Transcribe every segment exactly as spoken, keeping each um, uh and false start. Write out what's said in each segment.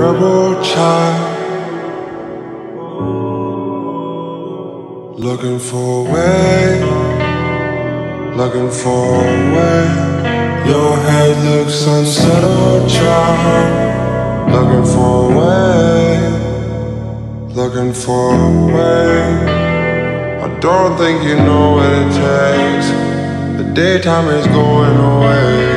rebel child, looking for a way, looking for a way. Your head looks unsettled, child, looking for a way, looking for a way. I don't think you know what it takes. The daytime is going away.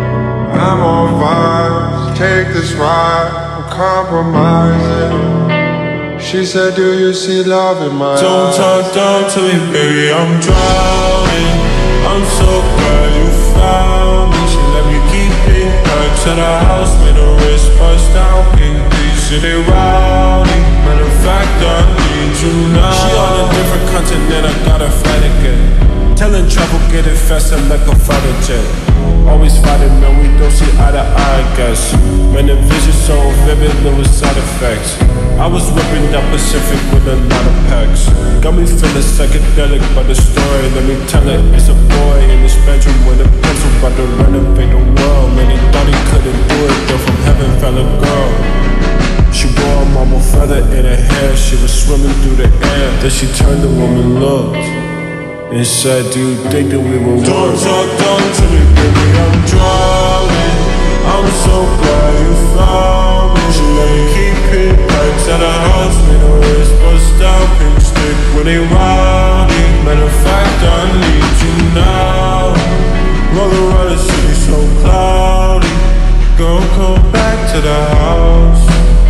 I'm on vibes, take this ride, I'm compromising. She said, do you see love in my eyes? Don't talk down to me, baby, I'm drowning. I'm so glad you found me. She let me keep it back to the house, made her wrist bust down, pink beach, city rowdy. Matter of fact, I need you now. She on a different continent, I got a flight again. Telling trouble, get it faster like a fighter jet. Always fighting, man, we don't see eye to eye, I guess. Man, the vision so vivid, there was side effects. I was whipping that Pacific with a lot of packs. Got me feeling psychedelic by the story. Let me tell it, it's a boy in his bedroom with a pencil about to renovate the world. Man, he thought he couldn't do it, though from heaven fell a girl. She wore a marble feather in her hair. She was swimming through the air. Then she turned the woman, looked and said, do you think that we were one? Don't talk down to me, baby, I'm drowning. I'm so glad you found me. She let me keep it back to the house, made her wrist bust down, pink stick with a rowdy. Matter of fact, I need you now. Roll around the city so cloudy. Girl, come back to the house.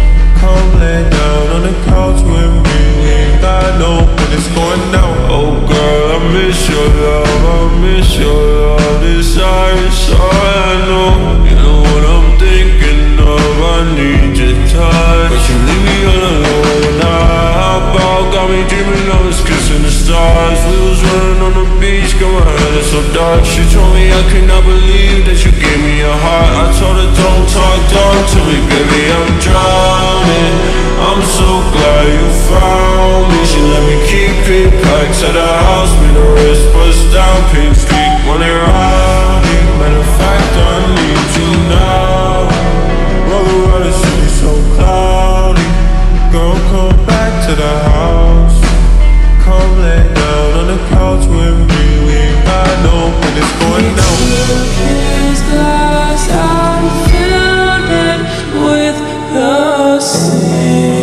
Come lay down on the couch with me. We ain't got no business going down. Oh girl, I miss your love, I miss your love. This Irish, all I know. You know what I'm thinking of, I need your touch. But you leave me all alone when I hop out. Got me dreaming of us kissing the stars. We was running on the beach, got my head is so dark. She told me I could not believe that you gave me your heart. I told her don't talk down to me, baby, I'm drowning. I'm so glad you found me. She let me keep it back to the house, made her wrist bust down, pink streak when it rowdy. Matter of fact, I need you now. Roll around the city so cloudy. Girl, come back to the house. Come lay down on the couch with me. We ain't got no business going down. His glass, I filled it with the sea.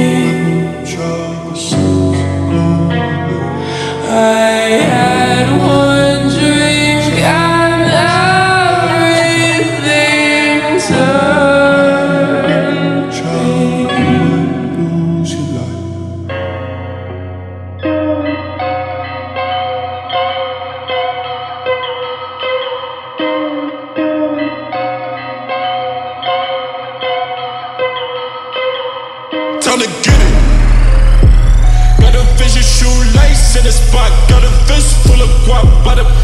I had one drink and everything turned time to get it. Got a vision shoelace in the spot. Got a fist full of guap by the.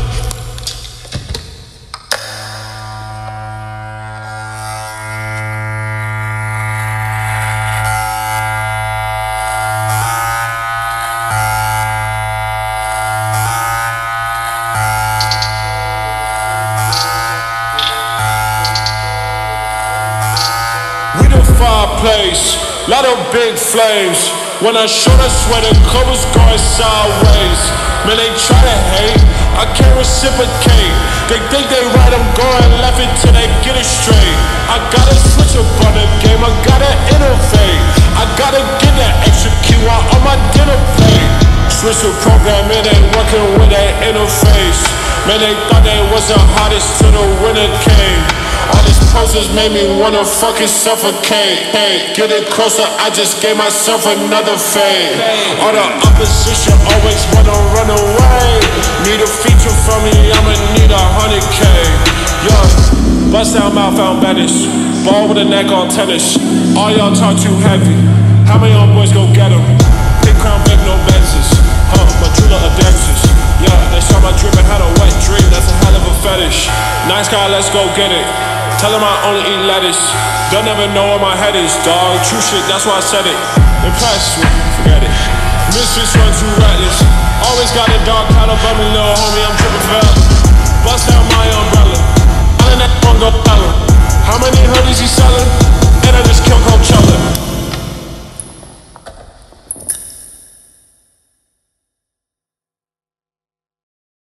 We the fireplace, lot of big flames. When I shoot, I swear the covers going sideways. Man, they try to hate, I can't reciprocate. They think they right, I'm going left until they get it straight. I gotta switch up on the game, I gotta innovate. I gotta get that extra Q on my dinner plate. Switch the program, it ain't working with that interface. Man, they thought they was the hottest till the winter came. All these posters made me wanna fucking suffocate. Hey, get it closer, I just gave myself another fade. All the opposition always wanna run away. Need a feature from me, I'ma need a hundred K. Yo, bust down mouth, found baddish. Ball with a neck on tennis. All y'all talk too heavy. How many young boys go get 'em? Big crown, big no Benzes. Huh, my jeweler a dances. Yeah, they saw my drip and had a wet dream. That's a hell of a fetish. Nice guy, let's go get it. Tell him I only eat lettuce. Don't ever know where my head is, dog. True shit, that's why I said it. Impressed with, forget it. Misfits run too reckless. Always got a dark cloud above me, little homie, I'm tripping forever. Bust down my umbrella. All in that one go tell him. How many hoodies he selling? And I just kill